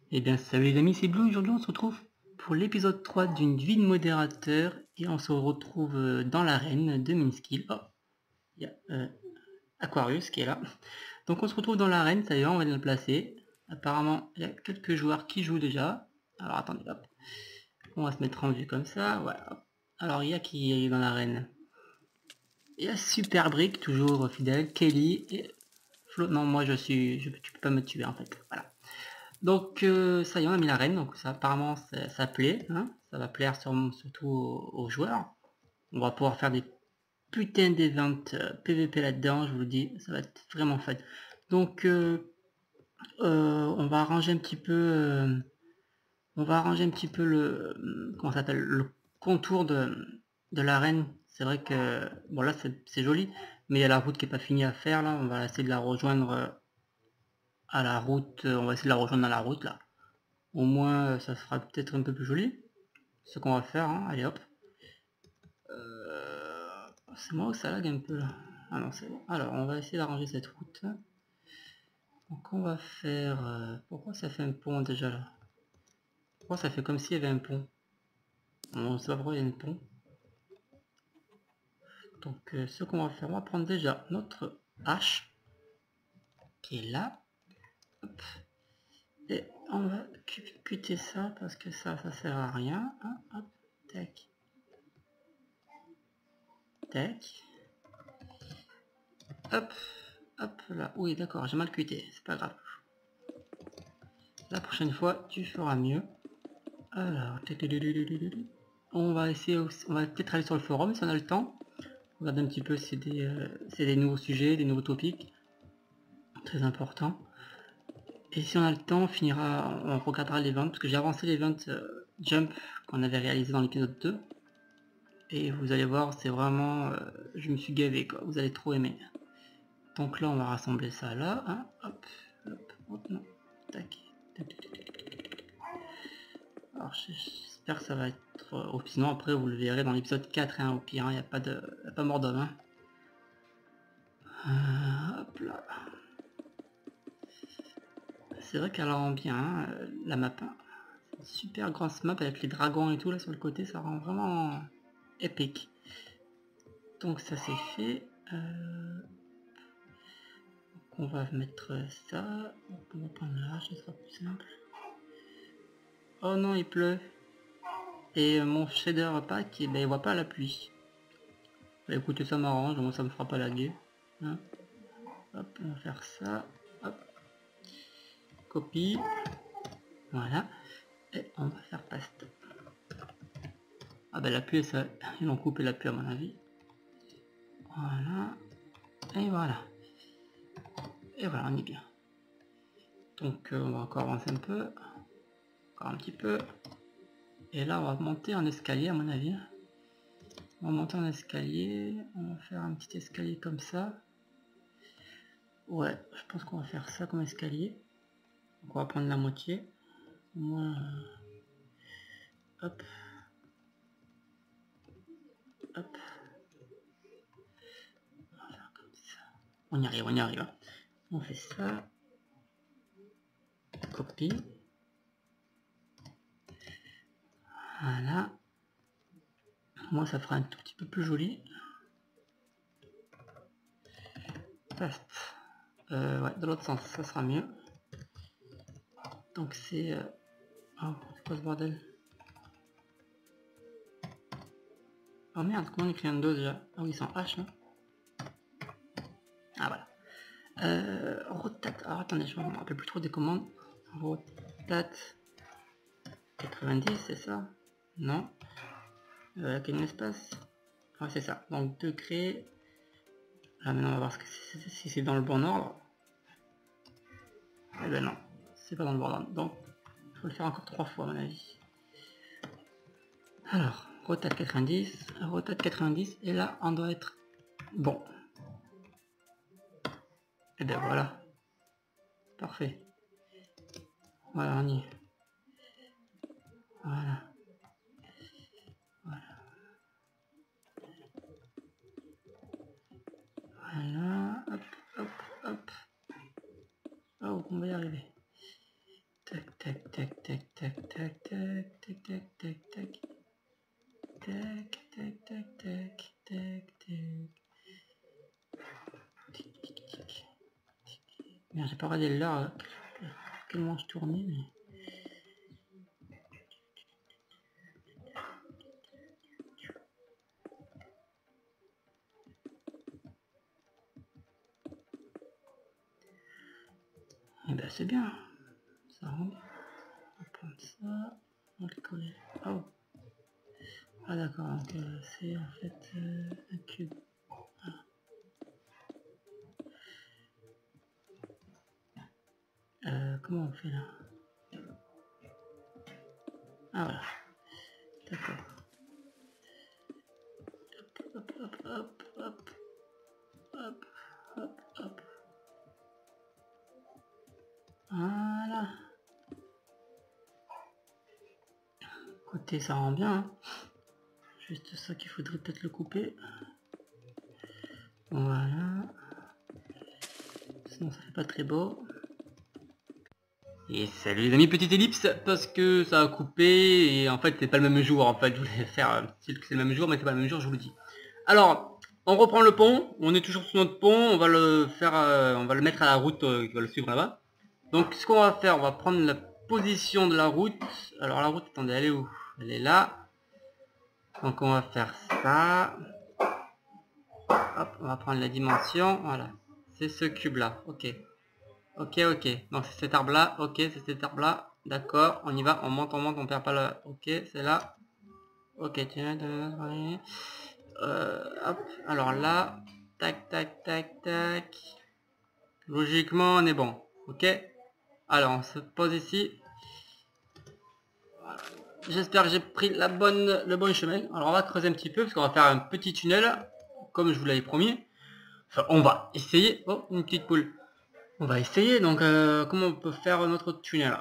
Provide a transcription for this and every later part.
Eh bien salut les amis, c'est Blue, aujourd'hui on se retrouve pour l'épisode 3 d'une vie de modérateur et on se retrouve dans l'arène de Minskill. Oh, il y a Aquarius qui est là. Donc on se retrouve dans l'arène, ça y est, on va le placer. Apparemment il y a quelques joueurs qui jouent déjà. Alors attendez, hop. On va se mettre en vue comme ça, voilà. Alors il y a qui est dans l'arène? Il y a Super Brick, toujours fidèle, Kelly et Flo. Non, moi tu peux pas me tuer en fait, voilà. Donc ça y est, on a mis l'arène, donc ça apparemment ça plaît, hein, ça va plaire surtout aux joueurs. On va pouvoir faire des putains d'événements PVP là-dedans, je vous le dis, ça va être vraiment fun. Donc on va arranger un petit peu, le comment ça s'appelle, le contour de l'arène. C'est vrai que bon là c'est joli, mais il y a la route qui est pas finie à faire là. On va essayer de la rejoindre à la route, on va essayer de la rejoindre à la route là. Au moins ça sera peut-être un peu plus joli. Ce qu'on va faire, hein. Allez hop. C'est moi ou ça lag un peu là? Ah non, c'est bon. Alors on va essayer d'arranger cette route. Donc on va faire... pourquoi ça fait un pont déjà là? Pourquoi ça fait comme s'il y avait un pont? On ne sait pas pourquoi il y a un pont. Donc ce qu'on va faire, on va prendre déjà notre hache qui est là. Hop. Et on va cuter ça parce que ça sert à rien. Hein, hop, tac. Tac. Hop, hop là. Oui, d'accord, j'ai mal cuité, c'est pas grave. La prochaine fois, tu feras mieux. Alors, on va essayer aussi, on va peut-être aller sur le forum si on a le temps. Regarder un petit peu, c'est des nouveaux sujets, des nouveaux topics. Très important. Et si on a le temps, on regardera les ventes, parce que j'ai avancé les ventes Jump qu'on avait réalisé dans l'épisode 2. Et vous allez voir, c'est vraiment... je me suis gavé, quoi. Vous allez trop aimer. Donc là, on va rassembler ça là. Hein. Hop, hop, hop, non. Tac. Alors j'espère que ça va être... sinon après vous le verrez dans l'épisode 4, hein, au pire, il n'y a pas mort d'homme. Hein. Hop là. C'est vrai qu'elle rend bien, hein, la map. Hein. Une super grosse map avec les dragons et tout là sur le côté, ça rend vraiment épique. Donc ça c'est fait. On va mettre ça. On va prendre là, ce sera plus simple. Oh non, il pleut. Et mon shader pack, ben, il voit pas la pluie. Bah écoutez, ça m'arrange, moi ça me fera pas laguer. Hein. Hop, on va faire ça. Hop. Copie. Voilà. Et on va faire paste. Ah bah la pluie, ça, ils ont coupé la pluie à mon avis. Voilà. Et voilà. Et voilà, on est bien. Donc on va encore avancer un peu. Encore un petit peu. Et là, on va monter en escalier à mon avis. On va monter en escalier. On va faire un petit escalier comme ça. Ouais, je pense qu'on va faire ça comme escalier. Donc on va prendre la moitié. Moi, hop. Hop. On va faire comme ça. On y arrive, on y arrive. On fait ça. Copie. Voilà. Moi, ça fera un tout petit peu plus joli. Paste. Ouais, de l'autre sens, ça sera mieux. Donc c'est... Oh, c'est quoi ce bordel? Oh merde, comment on écrit un 2 déjà? Ah oui, c'est en H, hein. Ah voilà. Rotate. Alors attendez, je me rappelle plus trop des commandes. Rotate 90, c'est ça? Non. Quel espace? Ah, c'est ça. Donc degré. Là maintenant on va voir si c'est dans le bon ordre. Eh ben non, c'est pas dans le bon ordre. Donc il faut le faire encore 3 fois à mon avis. Alors, rotate 90, et là on doit être bon. Et ben voilà. Parfait. Voilà, on y est. Voilà. Voilà. Voilà. Hop, hop, hop. Oh, on va y arriver. Tac, Tac, tac, tac, tac, tac, tac, tac, tac, tac, tac. Tac, tac, tac, tac, tac, tac. Tic, tic, tic. Merde, j'ai pas regardé l'heure. Quel moment je tournais, mais... Eh ben c'est bien. Ça rend bien. On va prendre ça. On va le coller. Oh. Ah d'accord, donc c'est en fait un cube. Comment on fait là? Ah voilà. D'accord. Hop, hop, hop, hop, hop, hop, hop. Voilà. Côté ça rend bien. Hein. Juste ça qu'il faudrait peut-être le couper. Voilà. Sinon ça fait pas très beau. Et salut les amis, petite ellipse parce que ça a coupé et en fait c'est pas le même jour. En fait je voulais faire c'est le même jour mais c'est pas le même jour, je vous le dis. Alors on reprend le pont, on est toujours sur notre pont, on va le faire, on va le mettre à la route qui va le suivre là-bas. Donc ce qu'on va faire, on va prendre la position de la route. Alors la route, attendez, elle est où? Elle est là. Donc on va faire ça. Hop, on va prendre la dimension, voilà. C'est ce cube là, ok. Ok, ok. Donc c'est cet arbre là, ok, c'est cet arbre là. D'accord, on y va, on monte, on perd pas le... Ok, c'est là. Ok, tiens, hop, alors là, tac, tac, tac, tac. Logiquement, on est bon, ok. Alors, on se pose ici. J'espère que j'ai pris le bon chemin. Alors, on va creuser un petit peu, parce qu'on va faire un petit tunnel, comme je vous l'avais promis. Enfin, on va essayer. Oh, une petite poule. On va essayer, donc, comment on peut faire notre tunnel.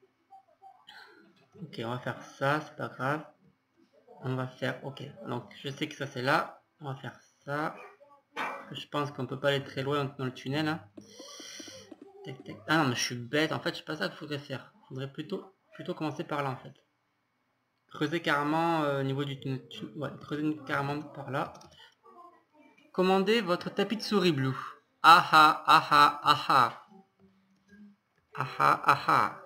Ok, on va faire ça, c'est pas grave. On va faire, ok, donc je sais que ça c'est là, on va faire ça. Je pense qu'on peut pas aller très loin dans le tunnel. Hein. Tac, tac. Ah non, mais je suis bête, en fait, c'est pas ça qu'il faudrait faire. Il faudrait plutôt commencer par là en fait. Creuser carrément au niveau du tunnel. Ouais, creuser carrément par là. Commandez votre tapis de souris Blue. Ah ah ah ah ah ah. Ah ah ah ah.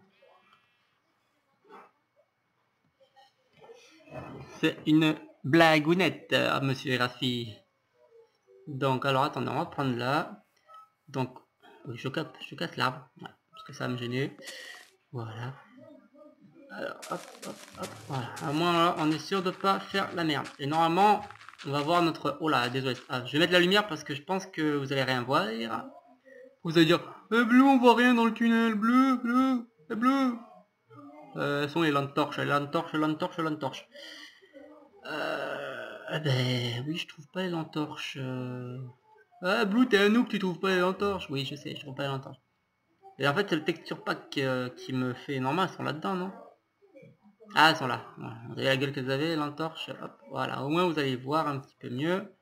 C'est une blagounette, monsieur Rafi. Donc, alors attendez, on va prendre là. Donc, je casse l'arbre, ouais, parce que ça va me gêner. Voilà. Alors, hop, hop, hop, voilà. À moins là, on est sûr de pas faire la merde. Et normalement, on va voir notre... Oh là, désolé. Ah, je vais mettre la lumière parce que je pense que vous allez rien voir. Vous allez dire, bleu, on voit rien dans le tunnel, bleu, bleu, bleu. Elles sont les lampes torches, lampes torches. Ben oui, je trouve pas les lampes torches. Ah, Blue, t'es un noob, tu trouves pas les lampes torches. Oui, je sais, je trouve pas les lampes torches. Et en fait, c'est le texture pack qui me fait... Normal, elles sont là-dedans, non? Ah, elles sont là. Voilà. Vous avez la gueule que vous avez, l'entorche. Hop, voilà. Au moins, vous allez voir un petit peu mieux.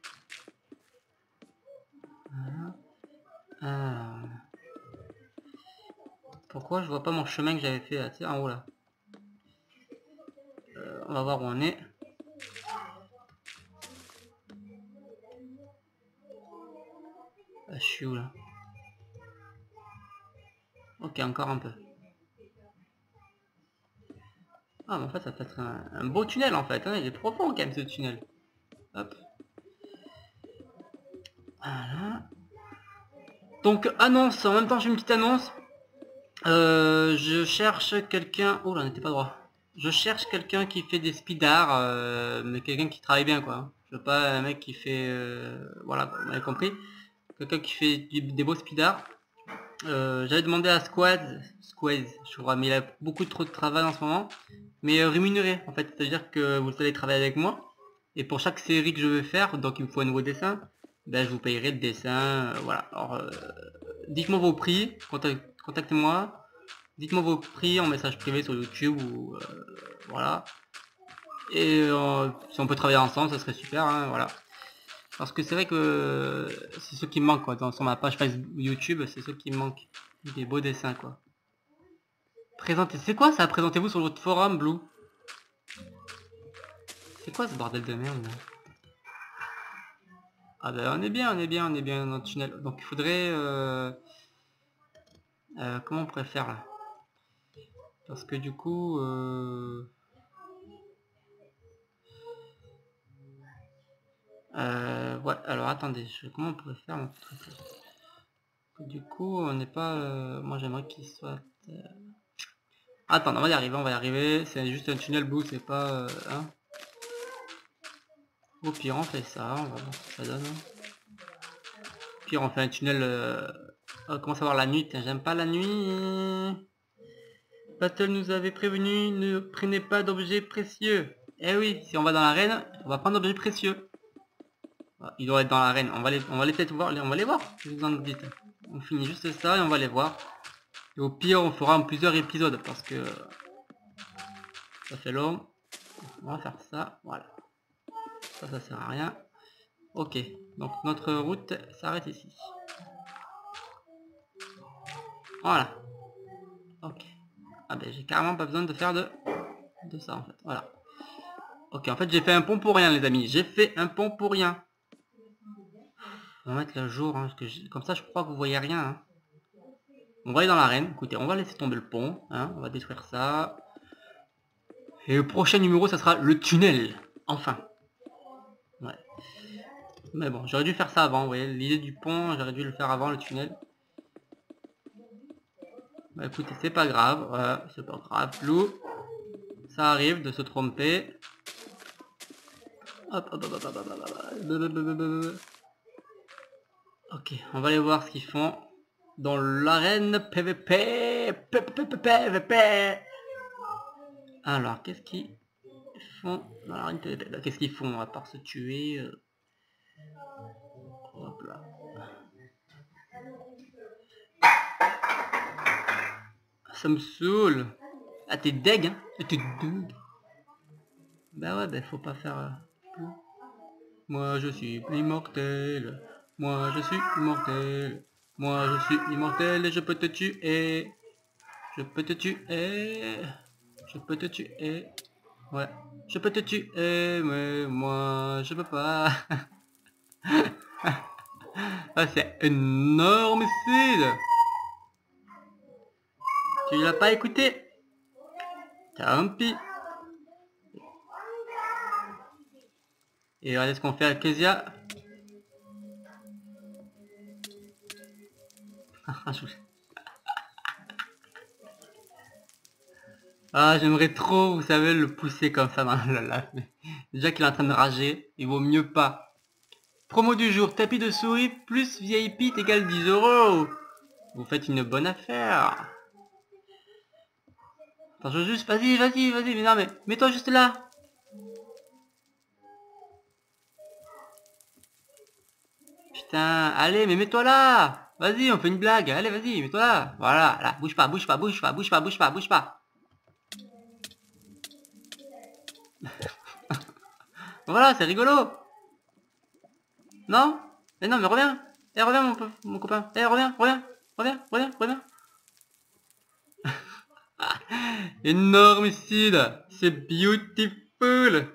Voilà. Alors... Pourquoi je vois pas mon chemin que j'avais fait là, tu sais, en haut là. On va voir où on est. Je suis où là? Ok, encore un peu. Ah, mais en fait, ça peut être un beau tunnel en fait. Hein. Il est profond quand même ce tunnel. Hop. Voilà. Donc, annonce. En même temps, j'ai une petite annonce. Je cherche quelqu'un... Oh là, on n'était pas droit. Je cherche quelqu'un qui fait des speedards, mais quelqu'un qui travaille bien quoi. Je veux pas un mec qui fait... voilà, vous m'avez compris. Quelqu'un qui fait des beaux speedards. J'avais demandé à Squaz, je crois, mais il a beaucoup trop de travail en ce moment. Mais rémunéré en fait, c'est-à-dire que vous allez travailler avec moi. Et pour chaque série que je veux faire, donc il me faut un nouveau dessin, ben je vous payerai le dessin, voilà. Alors, dites-moi vos prix, contactez-moi. Dites-moi vos prix en message privé sur YouTube ou voilà. Et si on peut travailler ensemble, ça serait super, hein, voilà. Parce que c'est vrai que c'est ce qui me manque quoi. Sur ma page Facebook YouTube, c'est ce qui me manque. Des beaux dessins quoi. Présentez. C'est quoi ça? Présentez-vous sur votre forum, Blue. C'est quoi ce bordel de merde là? Ah ben on est bien dans le tunnel. Donc il faudrait... comment on pourrait faire là? Parce que du coup... ouais, alors attendez, comment on pourrait faire mon truc là? Du coup, on n'est pas... moi j'aimerais qu'il soit... Attends, on va y arriver. C'est juste un tunnel Blue, c'est pas... hein. Au pire, on fait ça, on va voir ce que ça donne. Au pire, on fait un tunnel... on commence à voir la nuit, j'aime pas la nuit. Battle nous avait prévenu, ne prenez pas d'objets précieux. Eh oui, si on va dans l'arène, on va prendre d'objets précieux. Il doit être dans l'arène, on va les peut-être voir, on va les voir, je vous en dis. On finit juste ça et on va les voir. Et au pire, on fera en plusieurs épisodes parce que ça fait long. On va faire ça, voilà. Ça sert à rien. Ok, donc notre route s'arrête ici. Voilà. Ok. Ah ben j'ai carrément pas besoin de faire de ça en fait. Voilà. Ok, en fait j'ai fait un pont pour rien les amis. J'ai fait un pont pour rien. On va mettre le jour, hein, parce que comme ça je crois que vous voyez rien. Hein. On va aller dans l'arène. Écoutez, on va laisser tomber le pont. Hein, on va détruire ça. Et le prochain numéro, ça sera le tunnel. Enfin. Ouais. Mais bon, j'aurais dû faire ça avant. Vous voyez, l'idée du pont, j'aurais dû le faire avant le tunnel. Bah écoutez, c'est pas grave. C'est pas grave. Flou. Ça arrive de se tromper. Hop, hop, hop, hop, hop, hop. Ok, on va aller voir ce qu'ils font dans l'arène PVP. PVP. Alors, qu'est-ce qu'ils font dans l'arène PVP? Qu'est-ce qu'ils font à part se tuer? Hop là. Ça me saoule. Ah, t'es deg, hein? T'es deg. Bah ouais, bah faut pas faire... Moi je suis immortel. Moi je suis immortel. Moi je suis immortel et je peux te tuer. Je peux te tuer. Je peux te tuer. Ouais. Je peux te tuer, mais moi je peux pas. Ah, c'est énormicide. Tu l'as pas écouté? Tant pis. Et regardez ce qu'on fait avec Kezia. Ah, j'aimerais trop, vous savez, le pousser comme ça dans la lave. Déjà qu'il est en train de rager, il vaut mieux pas. Promo du jour, tapis de souris plus VIP égale 10 €. Vous faites une bonne affaire. Attends, je veux juste, vas-y, mais non, mais mets-toi juste là. Putain, allez, mais mets-toi là. Vas-y, on fait une blague. Allez, vas-y, mets-toi là. Voilà, là, bouge pas. Voilà, c'est rigolo. Non? Mais non, mais reviens. Eh, reviens, mon copain. Eh, reviens. Énormicide. C'est beautiful.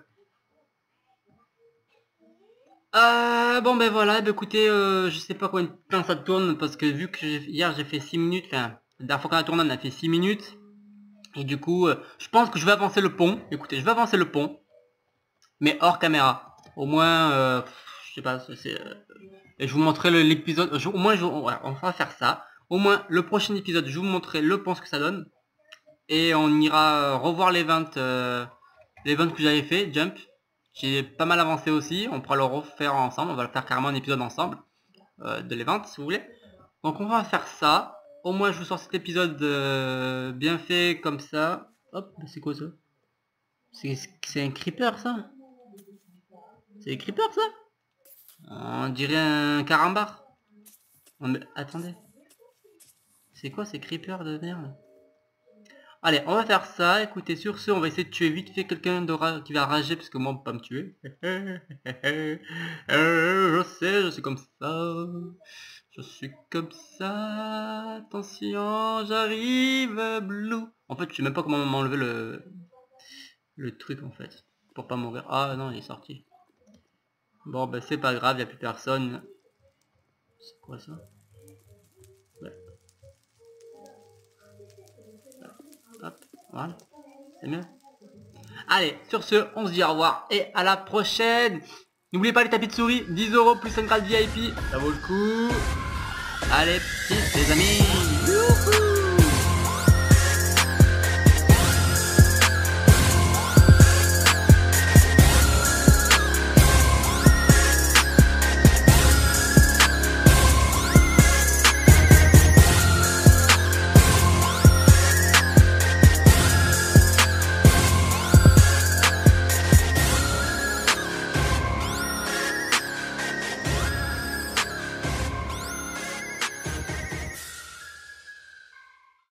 Bon ben voilà, ben écoutez, je sais pas combien de temps ça tourne parce que vu que hier j'ai fait 6 minutes, enfin la dernière fois qu'on a tourné on a fait 6 minutes et du coup je pense que je vais avancer le pont. Écoutez, je vais avancer le pont mais hors caméra. Au moins je sais pas, c'est et je vous montrerai l'épisode, au moins voilà, on va faire ça. Au moins le prochain épisode, je vous montrerai le pont ce que ça donne et on ira revoir les ventes que j'avais fait, Jump. J'ai pas mal avancé aussi, on pourra le refaire ensemble, on va le faire carrément un épisode ensemble, de l'event si vous voulez. Donc on va faire ça, au moins je vous sors cet épisode bien fait comme ça. Hop, c'est quoi ça? C'est un creeper ça? C'est un creeper ça? On dirait un carambar. Attendez. C'est quoi ces creepers de merde? Allez, on va faire ça. Écoutez, sur ce, on va essayer de tuer vite fait quelqu'un qui va rager parce que moi, on peut pas me tuer. Je sais, je suis comme ça. Je suis comme ça. Attention, j'arrive, Blue. En fait, je sais même pas comment m'enlever le truc en fait. Pour pas mourir. Ah non, il est sorti. Bon, bah c'est pas grave, y a plus personne. C'est quoi ça? Ouais. Hop, voilà. C'est mieux. Allez, sur ce, on se dit au revoir et à la prochaine. N'oubliez pas les tapis de souris, 10 € plus un grade VIP, ça vaut le coup. Allez, peace les amis.